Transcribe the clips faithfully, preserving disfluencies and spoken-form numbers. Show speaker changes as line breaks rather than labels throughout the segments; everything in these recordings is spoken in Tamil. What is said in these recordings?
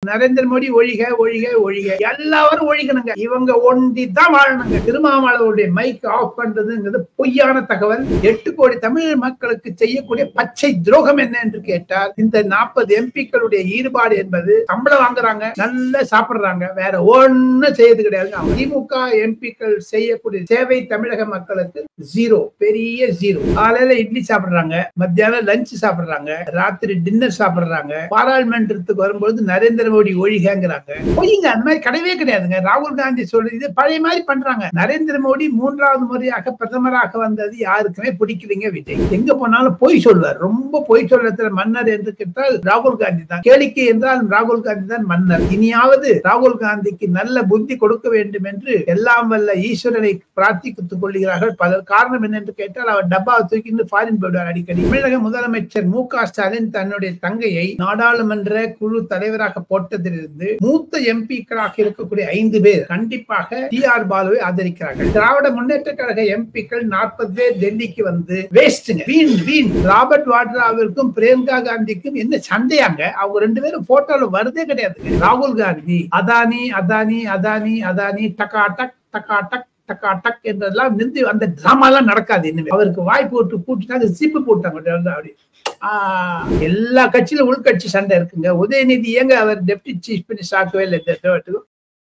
நரேந்திர மோடி ஒழிக ஒழிக ஒழிக எல்லாரும் ஒழிக்கணுங்க. இவங்க ஒண்டி தான் வாழணுங்க. திருமாவளவருடைய மைக் ஆஃப் பண்றதுங்கிறது பொய்யான தகவல். எட்டு கோடி தமிழ் மக்களுக்கு செய்யக்கூடிய பச்சை துரோகம் என்ன என்று கேட்டால், இந்த நாற்பது எம்பிக்களுடைய ஈடுபாடு என்பது சம்பளம் வாங்குறாங்க, நல்லா சாப்பிடுறாங்க, வேற ஒண்ணு செய்யறது கிடையாது. திமுக எம்பிக்கள் செய்யக்கூடிய சேவை தமிழக மக்களுக்கு ஜீரோ, பெரிய ஜீரோ. காலையில இட்லி சாப்பிடுறாங்க, மத்தியானம் லஞ்ச் சாப்பிடுறாங்க, ராத்திரி டின்னர் சாப்பிடுறாங்க. பாராளுமன்றத்துக்கு வரும்போது நரேந்திர மோடி ஒழிகங்கிறாங்க. பொய்ங்க, அந்த மாதிரி கிடையவே கிடையாதுங்க. ராகுல் காந்தி சொல்றது பழைய மாதிரி பண்றாங்க. நரேந்திர மோடி மூன்றாவது முறையாக பிரதமராக வந்தது யாருக்குமே பிடிக்கலைங்க. விஜய் எங்க போனாலும் பொய் சொல்வார். ரொம்ப பொய் சொல்லத்துல மன்னர் என்று கேட்டால் ராகுல் காந்தி தான். கேளிக்கை என்றால் ராகுல் காந்தி தான் மன்னர். இனியாவது ராகுல் காந்திக்கு நல்ல புத்தி கொடுக்க வேண்டும் என்று எல்லாம் வல்ல ஈஸ்வரனை பிரார்த்தித்துக் கொள்கிறார்கள் பலர். காரணம் என்ன என்று கேட்டால், அவர் டப்பாவை தூக்கிட்டு ஃபாரின் போயிடுவார் அடிக்கடி. தமிழக முதலமைச்சர் மு க ஸ்டாலின் தன்னுடைய தங்கையை நாடாளுமன்ற குழு தலைவராக போட்டதிலிருந்து மூத்த எம்பிக்களாக இருக்கக்கூடிய ஐந்து பேர் கண்டிப்பாக டி ஆர் பாலுவை ஆதரிக்கிறார்கள். திராவிட முன்னேற்ற கழக எம்பிக்கள் நாற்பது பேர் டெல்லிக்கு வந்து வேஸ்ட்ங்க, வீண் வீண். ராபர்ட் வாட்ராவிற்கும் பிரியங்கா காந்திக்கும் என்ன சண்டையாங்க? அவங்க ரெண்டு பேரும் போட்டோல வருதே கிடையாது. ராகுல் காந்தி அதானி அதானி அதானி அதானி டக்கா டக் டக்கா டக் டக்கா டக் என்றெல்லாம் நின்று அந்த டிராமா எல்லாம் நடக்காது. இனிமே அவருக்கு வாய்ப்பு போட்டு கூட்டிட்டாங்க, ஜிப்பு போட்டாங்க. அப்படி எல்லா கட்சியிலும் உள்கட்சி சண்டை இருக்குங்க. உதயநிதி ஏங்க அவர் டெப்டி சீஃப் மினிஸ்டர் ஆக்கவே இல்லை.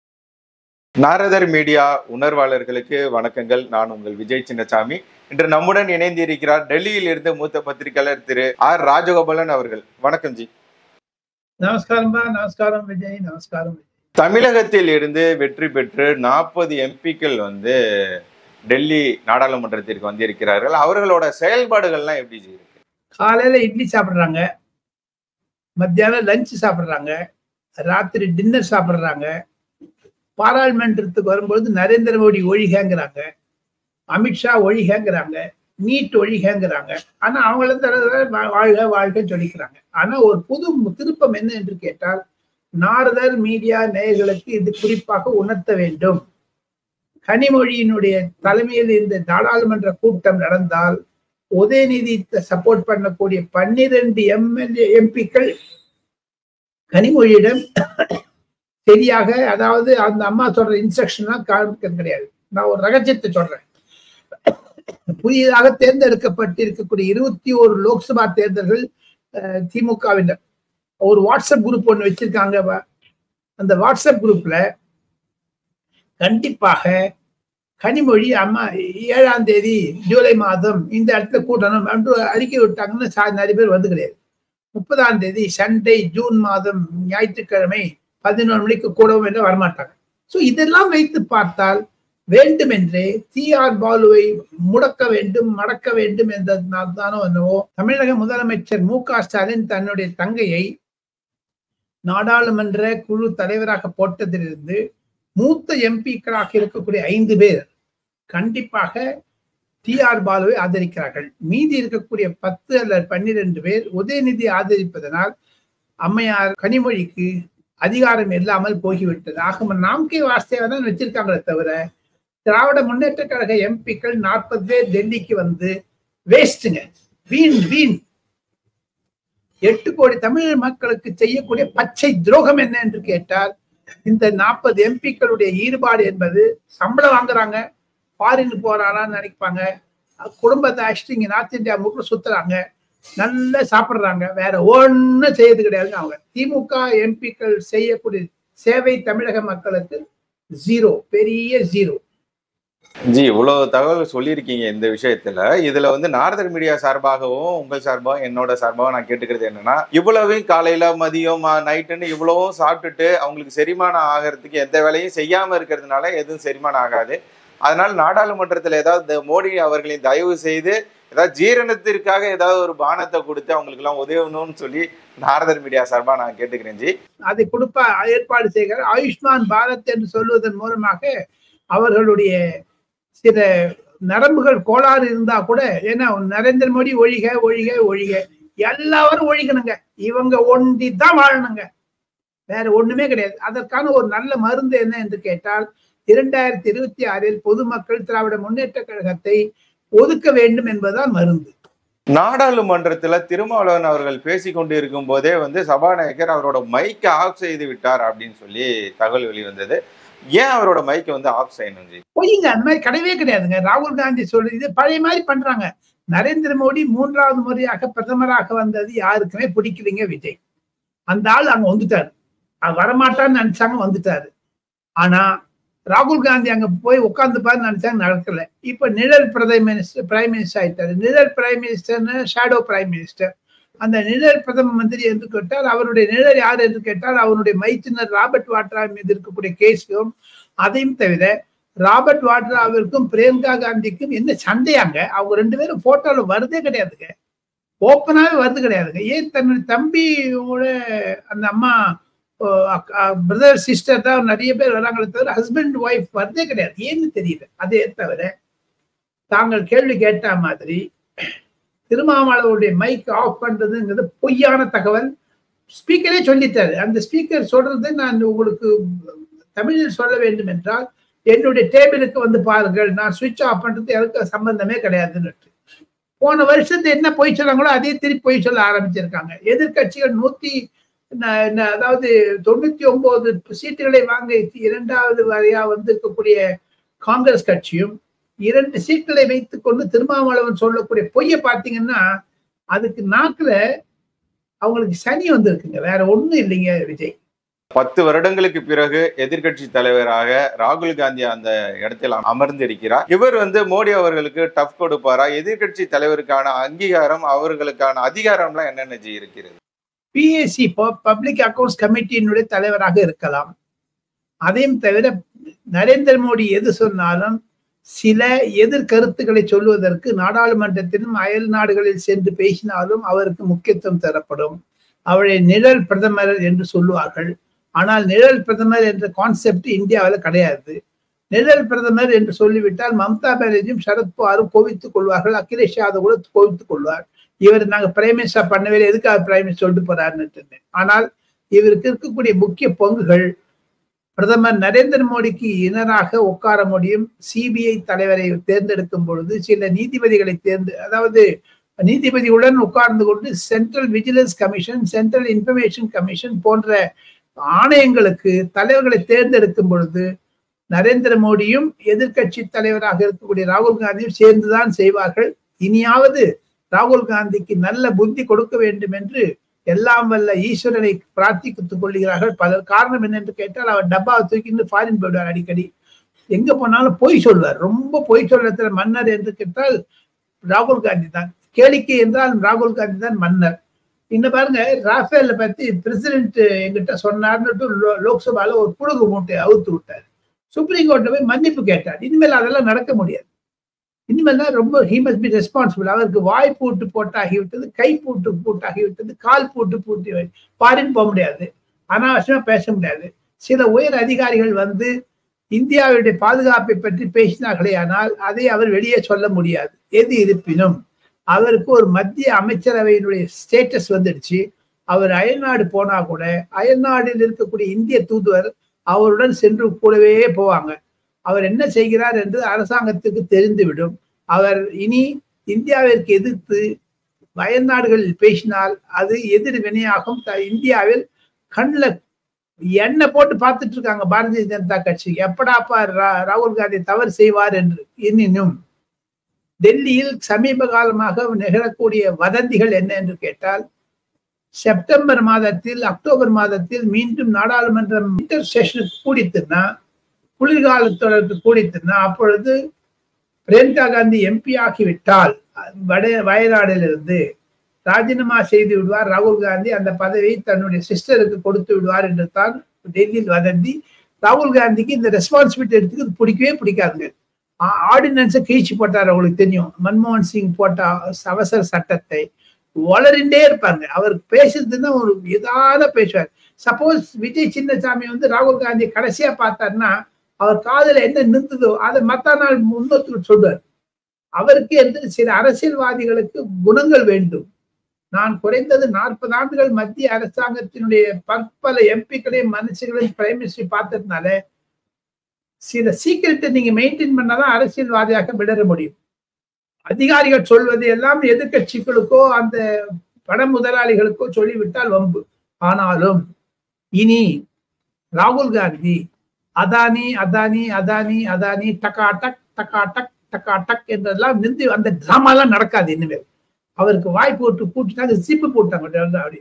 நாரதர் மீடியா உணர்வாளர்களுக்கு வணக்கங்கள். நான் உங்கள் விஜய் சின்னசாமி. இன்று நம்முடன் இணைந்து இருக்கிறார் டெல்லியில் இருந்து மூத்த பத்திரிகையாளர் திரு ஆர் ராஜகோபாலன் அவர்கள். வணக்கம் ஜி.
நமஸ்காரம். நமஸ்காரம் விஜய். நமஸ்காரம்.
தமிழகத்தில் இருந்து வெற்றி பெற்று நாற்பது எம்பிக்கள் வந்து டெல்லி நாடாளுமன்றத்திற்கு வந்திருக்கிறார்கள். அவர்களோட செயல்பாடுகள்லாம் எப்படி இருக்கு?
காலையில இட்லி சாப்பிடுறாங்க, மத்தியானம் லஞ்ச் சாப்பிடுறாங்க, ராத்திரி டின்னர் சாப்பிடுறாங்க. பாராளுமன்றத்துக்கு வரும்போது நரேந்திர மோடி ஒழிகங்கிறாங்க, அமித்ஷா ஒழிகங்கிறாங்க, நீட் ஒழிகங்கிறாங்க. ஆனா அவங்கள வாழ்க வாழ்க சொல்லிக்கிறாங்க. ஆனா ஒரு புது திருப்பம் என்ன என்று கேட்டால், நாரதர் மீடியா நேயர்களுக்கு இது குறிப்பாக உணர்த்த வேண்டும். கனிமொழியினுடைய தலைமையில் இந்த நாடாளுமன்ற கூட்டம் நடந்தால் உதயநிதி சப்போர்ட் பண்ணக்கூடிய பன்னிரண்டு எம்எல்ஏ எம்பிக்கள் கனிமொழியிடம் சரியாக, அதாவது அந்த அம்மா சொல்ற இன்ஸ்ட்ரக்ஷன் காண்பிக்கிறது கிடையாது. நான் ஒரு ரகசியத்தை சொல்றேன். புதியதாக தேர்ந்தெடுக்கப்பட்டிருக்கக்கூடிய இருபத்தி ஒரு லோக்சபா தேர்தல்கள் திமுகவினர் ஒரு வாட்ஸ்அப் குரூப் ஒன்று வச்சிருக்காங்க. அந்த வாட்ஸ்அப் குரூப்ல கண்டிப்பாக கனிமொழி அம்மா ஏழாம் தேதி ஜூலை மாதம் இந்த இடத்துல கூட்டணும் என்று அறிக்கை விட்டாங்கன்னு நிறைய பேர் வந்து கிடையாது. முப்பதாம் தேதி சண்டே ஜூன் மாதம் ஞாயிற்றுக்கிழமை பதினொன்று மணிக்கு கூடவும் என்று வரமாட்டாங்க. ஸோ இதெல்லாம் வைத்து பார்த்தால் வேண்டுமென்றே டி ஆர் பாலுவை முடக்க வேண்டும், மடக்க வேண்டும் என்றதுனால தானோ என்னவோ தமிழக முதலமைச்சர் மு க ஸ்டாலின் தன்னுடைய தங்கையை நாடாளுமன்ற குழு தலைவராக போட்டதிலிருந்து மூத்த எம்பிக்களாக இருக்கக்கூடிய ஐந்து பேர் கண்டிப்பாக டி ஆர் பாலுவை ஆதரிக்கிறார்கள். மீதி இருக்கக்கூடிய பத்து அல்லது பன்னிரண்டு பேர் உதயநிதி ஆதரிப்பதனால் அம்மையார் கனிமொழிக்கு அதிகாரம் இல்லாமல் போகிவிட்டது. ஆக நாம்கே வாஸ்தேவா தான் வச்சிருக்காங்களே தவிர, திராவிட முன்னேற்ற கழக எம்பிக்கள் நாற்பது பேர் டெல்லிக்கு வந்து வேஸ்ட்ங்க, வீண் வீண். எட்டு கோடி தமிழ் மக்களுக்கு செய்யக்கூடிய பச்சை துரோகம் என்ன என்று கேட்டால், இந்த நாற்பது எம்பிக்களுடைய ஈடுபாடு என்பது சம்பளம் வாங்குறாங்க, ஃபாரின் போறாளான்னு நினைப்பாங்க, குடும்பத்தை அழைச்சிட்டு இங்க நார்த் இந்தியா முழுக்க சுத்துறாங்க, நல்லா சாப்பிடுறாங்க, வேற ஒண்ணு செய்யறது கிடையாது. அவங்க திமுக எம்பிக்கள் செய்யக்கூடிய சேவை தமிழக மக்களுக்கு ஜீரோ, பெரிய ஜீரோ.
ஜி, இவ்வளவு தகவல் சொல்லியிருக்கீங்க இந்த விஷயத்துல. இதுல வந்து நாரதர் மீடியா சார்பாகவும் உங்கள் சார்பாகவும் என்னோட சார்பாகவும் நான் கேட்டுக்கிறது என்னன்னா, இவ்வளவு காலையில மதியம் நைட்டுன்னு இவ்வளவும் சாப்பிட்டுட்டு அவங்களுக்கு செரிமானம் ஆகிறதுக்கு எந்த வேலையும் செய்யாம இருக்கிறதுனால எதுவும் செரிமானம் ஆகாது. அதனால நாடாளுமன்றத்துல ஏதாவது மோடி அவர்களின் தயவு செய்து ஏதாவது ஜீரணத்திற்காக ஏதாவது ஒரு பானத்தை கொடுத்து அவங்களுக்கு எல்லாம் உதவணும்னு சொல்லி நாரதர் மீடியா சார்பா நான் கேட்டுக்கிறேன் ஜி. அதை
கொடுப்பா ஏற்பாடு செய்கிறார். ஆயுஷ்மான் பாரத் என்று சொல்வதன் மூலமாக அவர்களுடைய சில நரம்புகள் கோளாறு இருந்தா கூட, ஏன்னா நரேந்திர மோடி ஒழிக ஒழிக ஒழிக எல்லாரும் ஒழிக்கணுங்க. இவங்க ஒண்டி தான் வாழணுங்க, வேற ஒண்ணுமே கிடையாது. அதற்கான ஒரு நல்ல மருந்து என்ன என்று கேட்டால், இரண்டாயிரத்தி இருபத்தி ஆறில் பொதுமக்கள் திராவிட முன்னேற்ற கழகத்தை ஒதுக்க வேண்டும் என்பதுதான் மருந்து.
நாடாளுமன்றத்துல திருமாவளவன் அவர்கள் பேசி கொண்டு இருக்கும் போதே வந்து சபாநாயகர் அவரோட மைக்கை ஆஃப் செய்து விட்டார் அப்படின்னு சொல்லி தகவல் வெளிவந்தது. ஏன் அவரோட மைக்கை வந்து ஆஃப் செய்யணும் ஜி?
பொய்யுங்க, அந்த மாதிரி கிடையவே கிடையாதுங்க. ராகுல் காந்தி சொல்றது இது பழைய மாதிரி பண்றாங்க. நரேந்திர மோடி மூன்றாவது முறையாக பிரதமராக வந்தது யாருக்குமே பிடிக்கலைங்க விஜய். அந்த ஆள் அங்க வந்துட்டாரு, வரமாட்டான்னு நினைச்சாங்க, வந்துட்டாரு. ஆனா ராகுல் காந்தி அங்க போய் உட்கார்ந்து பாரு நினைச்சாங்க, நடக்கல. இப்ப நிழல் பிரதம மினிஸ்டர் பிரைம் மினிஸ்டர் ஆயிட்டாரு. நிழல் பிரைம் மினிஸ்டர்னு ஷேடோ பிரைம் மினிஸ்டர். அந்த நிழல் பிரதம மந்திரி என்று கேட்டால் அவருடைய நிழல் யார் என்று கேட்டால் அவருடைய மைத்துனர் ராபர்ட் வாட்ரா மீது இருக்கக்கூடிய கேஸும், அதையும் தவிர ராபர்ட் வாட்ராவிற்கும் பிரியங்கா காந்திக்கும் என்ன சண்டையாங்க? அவங்க ரெண்டு பேரும் போட்டோல வருதே கிடையாதுங்க, ஓப்பனாவே வருது கிடையாதுங்க. ஏன் தன்னுடைய தம்பியோட அந்த அம்மா பிரதர் சிஸ்டர் தான் நிறைய பேர் வராங்களே தவிர ஹஸ்பண்ட் ஒய்ஃப் வரதே கிடையாது. ஏன்னு தெரியல. அதே தவிர தாங்கள் கேள்வி கேட்ட மாதிரி திருமாவளவனுடைய மைக் ஆஃப் பண்றதுங்கிறது பொய்யான தகவல். ஸ்பீக்கரே சொல்லிட்டாரு. அந்த ஸ்பீக்கர் சொல்றது நான் உங்களுக்கு தமிழில் சொல்ல வேண்டும் என்றால் என்னுடைய டேபிளுக்கு வந்து பாருங்கள், நான் சுவிட்ச் ஆஃப் பண்றது எனக்கு சம்பந்தமே கிடையாதுன்னு. போன வருஷத்து என்ன பொய் சொன்னாங்களோ அதே திருப்பி பொய் சொல்ல ஆரம்பிச்சிருக்காங்க. எதிர்கட்சிகள் நூத்தி அதாவது தொண்ணூத்தி ஒன்பது சீட்டுகளை வாங்க இரண்டாவது வரையா வந்து இருக்கக்கூடிய காங்கிரஸ் கட்சியும் இரண்டு சீட்டுகளை வைத்துக் கொண்டு திருமாவளவன் சொல்லக்கூடிய பொய்யை பார்த்தீங்கன்னா அதுக்கு நாக்குல அவங்களுக்கு சனி வந்திருக்குங்க, வேற ஒண்ணும் இல்லைங்க விஜய்.
பத்து வருடங்களுக்கு பிறகு எதிர்கட்சி தலைவராக ராகுல் காந்தி அந்த இடத்தில் அமர்ந்திருக்கிறார். இவர் வந்து மோடி அவர்களுக்கு டஃப் கொடுப்பாரா? எதிர்கட்சி தலைவருக்கான அங்கீகாரம், அவர்களுக்கான அதிகாரம்லாம் என்னென்ன இருக்கிறது?
பிஎஸ்சி பப்ளிக் அக்கௌண்ட்ஸ் கமிட்டியினுடைய தலைவராக இருக்கலாம். அதையும் தவிர நரேந்திர மோடி எது சொன்னாலும் சில எதிர்கருத்துக்களை சொல்வதற்கு நாடாளுமன்றத்திலும் அயல் நாடுகளில் சென்று பேசினாலும் அவருக்கு முக்கியத்துவம் தரப்படும். அவரை நிழல் பிரதமர் என்று சொல்லுவார்கள். ஆனால் நிழல் பிரதமர் என்ற கான்செப்ட் இந்தியாவில் கிடையாது. நிழல் பிரதமர் என்று சொல்லிவிட்டால் மம்தா பானர்ஜியும் சரத்பவாரும் கோவித்துக் கொள்வார்கள், அகிலேஷ் யாதவ் கூட கோவித்துக் கொள்வார். இவர் நாங்க பிரைம் மினிஸ்டர் பண்ணவே எதுக்காக பிரைம் மினிஸ்டர் சொல்லிட்டு போறாருன்னு. ஆனால் இவருக்கு இருக்கக்கூடிய முக்கிய பங்குகள் பிரதமர் நரேந்திர மோடிக்கு இணராக உட்கார முடியும். சிபிஐ தலைவரை தேர்ந்தெடுக்கும் பொழுது சில நீதிபதிகளை தேர்ந்து அதாவது நீதிபதியுடன் உட்கார்ந்து கொண்டு central vigilance commission, central information commission போன்ற ஆணையங்களுக்கு தலைவர்களை தேர்ந்தெடுக்கும் பொழுது நரேந்திர மோடியும் எதிர்கட்சி தலைவராக இருக்கக்கூடிய ராகுல் காந்தியும் சேர்ந்துதான் செய்வார்கள். இனியாவது ராகுல் காந்திக்கு நல்ல புத்தி கொடுக்க வேண்டும் என்று எல்லாம் வல்ல ஈஸ்வரனை பிரார்த்தித்துக் கொள்கிறார்கள் பலர். காரணம் என்னென்று கேட்டால் அவர் டப்பாவை தூக்கிட்டு ஃபாரின் போயிடுவார். அடிக்கடி எங்க போனாலும் பொய் சொல்வார். ரொம்ப பொய் சொல்றதுல மன்னர் என்று கேட்டால் ராகுல் காந்தி தான். கேளிக்கை என்றால் ராகுல் காந்தி தான் மன்னர். இன்னும் பாருங்க, ராஃபேல பத்தி பிரசிடென்ட் எங்கிட்ட சொன்னார்னுட்டு லோக்சபால ஒரு புழுகு மூட்டை அவுத்து விட்டார். சுப்ரீம் கோர்ட்ல போய் மன்னிப்பு கேட்டார். இனிமேல் அதெல்லாம் நடக்க முடியாது. இனிமேல் தான் ரொம்ப ஹி மஸ்ட் பி ரெஸ்பான்சிபிள். அவருக்கு வாய் பூட்டு போட்டாகிவிட்டது, கை பூட்டு பூட்டாகிவிட்டது, கால் பூட்டு பூட்டி ஃபாரின் போக முடியாது, அனாவசியமா பேச முடியாது. சில உயர் அதிகாரிகள் வந்து இந்தியாவுடைய பாதுகாப்பை பற்றி பேசினார்களே, ஆனால் அதை அவர் வெளியே சொல்ல முடியாது. எது இருப்பினும் அவருக்கு ஒரு மத்திய அமைச்சரவையினுடைய ஸ்டேட்டஸ் வந்துடுச்சு. அவர் அயல்நாடு போனா கூட அயல்நாட்டில் இருக்கக்கூடிய இந்திய தூதுவர் அவருடன் சென்று கூடவே போவாங்க. அவர் என்ன செய்கிறார் என்று அரசாங்கத்துக்கு தெரிந்துவிடும். அவர் இனி இந்தியாவிற்கு எதிர்த்து அயல்நாடுகளில் பேசினால் அது எதிர் வினையாகும். இந்தியாவில் கண்ணில் எண்ணெய் போட்டு பார்த்துட்டு இருக்காங்க பாரதிய ஜனதா கட்சி, எப்படாப்பா ராகுல் காந்தி தவறு செய்வார் என்று. எனினும் டெல்லியில் சமீப காலமாக நிகழக்கூடிய வதந்திகள் என்ன என்று கேட்டால், செப்டம்பர் மாதத்தில் அக்டோபர் மாதத்தில் மீண்டும் நாடாளுமன்றம் இன்டர் செஷனுக்கு கூடித்துன்னா, குளிர்காலத்தொடருக்கு கூடித்துன்னா, அப்பொழுது பிரியங்கா காந்தி எம்பி ஆகிவிட்டால் வட வயநாடிலிருந்து ராஜினாமா செய்து விடுவார் ராகுல் காந்தி. அந்த பதவியை தன்னுடைய சிஸ்டருக்கு கொடுத்து விடுவார் என்று தான் டெல்லியில் வதந்தி. ராகுல் காந்திக்கு இந்த ரெஸ்பான்சிபிலிட்டி எடுத்துக்கு பிடிக்கவே பிடிக்காதுங்க. ஆர்டினன்ஸை கீழ்ச்சி போட்டார். அவங்களுக்கு தெரியும், மன்மோகன் சிங் போட்ட அவசர சட்டத்தை வளரிண்டே இருப்பாங்க. அவருக்கு பேசுறதுன்னா ஒரு எதான பேசுவார். சப்போஸ் விஜய் சின்னசாமி வந்து ராகுல் காந்தி கடைசியா பார்த்தாருன்னா அவர் காதுல என்ன நின்றுதோ அதை மத்த நாள் முன்னோத்துக்கு சொல்றாரு. அவருக்கு என்று சில அரசியல்வாதிகளுக்கு குணங்கள் வேண்டும். நான் குறைந்தது நாற்பது ஆண்டுகள் மத்திய அரசாங்கத்தினுடைய பற்பல எம்பிக்களையும் மனுஷங்களையும் பிரைம் மினிஸ்டர் பார்த்ததுனால சில சீக்கிரட்டை நீங்க மெயின்டைன் பண்ணாதான் அரசியல்வாதியாக விடற முடியும். அதிகாரிகள் சொல்வது எல்லாம் எதிர்கட்சிகளுக்கோ அந்த பண முதலாளிகளுக்கோ சொல்லிவிட்டால் வம்பு. ஆனாலும் இனி ராகுல் காந்தி அதானி அதானி அதானி அதானி டக்காடக் டக்காடக் டக்காடக் என்றெல்லாம் நின்று அந்த டிராமா எல்லாம் நடக்காது. இனிமேல் அவருக்கு வாய் போட்டு பூட்டிட்டாங்க, ஜிப்பு போட்டாங்க. அப்படி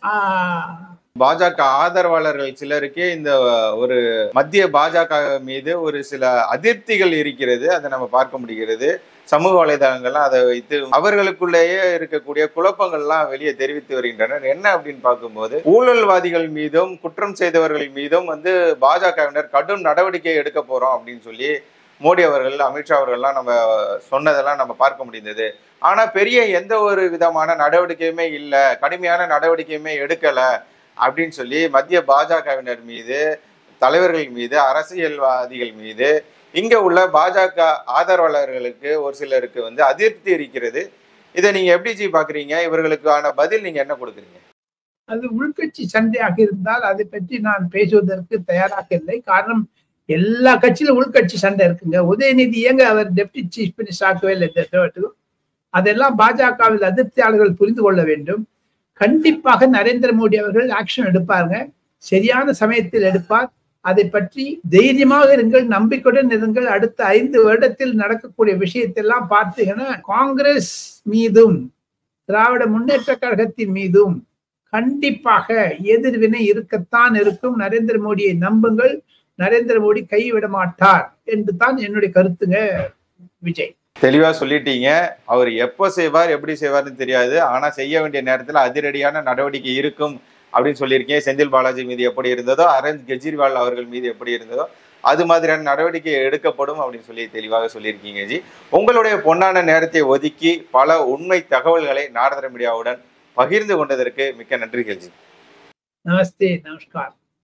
ஆஹ்
பாஜக ஆதரவாளர்கள் சிலருக்கே இந்த ஒரு மத்திய பாஜக மீது ஒரு சில அதிருப்திகள் இருக்கிறது. அதை நம்ம பார்க்க முடிகிறது. சமூக வலைதளங்கள்லாம் அதை வைத்து அவர்களுக்குள்ளேயே இருக்கக்கூடிய குழப்பங்கள்லாம் வெளியே தெரிவித்து வருகின்றனர். என்ன அப்படின்னு பார்க்கும்போது ஊழல்வாதிகள் மீதும் குற்றம் செய்தவர்கள் மீதும் வந்து பாஜகவினர் கடும் நடவடிக்கை எடுக்க போறோம் அப்படின்னு சொல்லி மோடி அவர்கள், அமித்ஷா அவர்கள்லாம் நம்ம சொன்னதெல்லாம் நம்ம பார்க்க முடிந்தது. ஆனா பெரிய எந்த ஒரு விதமான நடவடிக்கையுமே இல்லை, கடுமையான நடவடிக்கையுமே எடுக்கல அப்படின்னு சொல்லி மத்திய பாஜகவினர் மீது, தலைவர்கள் மீது, அரசியல்வாதிகள் மீது, இங்க உள்ள பாஜக ஆதரவாளர்களுக்கு ஒரு சிலருக்கு வந்து அதிருப்தி இருக்கிறது. இதை நீங்க எப்படி ஜி பாக்குறீங்க? இவர்களுக்கான பதில் நீங்க என்ன கொடுக்குறீங்க?
அது உள்கட்சி சண்டையாக இருந்தால் அதை பற்றி நான் பேசுவதற்கு தயாராக இல்லை. காரணம், எல்லா கட்சியிலும் உள்கட்சி சண்டை இருக்குங்க. உதயநிதி ஏங்க அவர் டெப்டி சீஃப் மினிஸ்டர் ஆக்கவே இல்லை. அதெல்லாம் பாஜகவில் அதிருப்தியாளர்கள் புரிந்து கொள்ள வேண்டும். கண்டிப்பாக நரேந்திர மோடி அவர்கள் ஆக்ஷன் எடுப்பாருங்க. சரியான சமயத்தில் எடுப்பார். அதை பற்றி தைரியமாக இருங்கள், நம்பிக்கையுடன் இருங்கள். அடுத்த ஐந்து வருடத்தில் நடக்கக்கூடிய விஷயத்தெல்லாம் பார்த்தீங்கன்னா காங்கிரஸ் மீதும் திராவிட முன்னேற்ற கழகத்தின் மீதும் கண்டிப்பாக எதிர்வினை இருக்கத்தான் இருக்கும். நரேந்திர மோடியை நம்புங்கள், நரேந்திர மோடி கைவிட மாட்டார் என்று தான் என்னுடைய கருத்துங்க. விஜய்
தெளிவா சொல்லிட்டீங்க. அவர் எப்ப செய்வார், எப்படி செய்வார்னு தெரியாது. ஆனா செய்ய வேண்டிய நேரத்துல அதிரடியான நடவடிக்கை இருக்கும் அப்படின்னு சொல்லியிருக்கேன். செந்தில் பாலாஜி மீது எப்படி இருந்ததோ, அரவிந்த் கெஜ்ரிவால் அவர்கள் மீது எப்படி இருந்ததோ அது மாதிரியான நடவடிக்கை எடுக்கப்படும் அப்படின்னு சொல்லி தெளிவாக சொல்லியிருக்கீங்க ஜி. உங்களுடைய பொன்னான நேரத்தை ஒதுக்கி பல உண்மை தகவல்களை நாரதர் மீடியாவுடன் பகிர்ந்து கொண்டதற்கு மிக்க நன்றிகள் ஜி.
நமஸ்தே, நமஸ்கார்.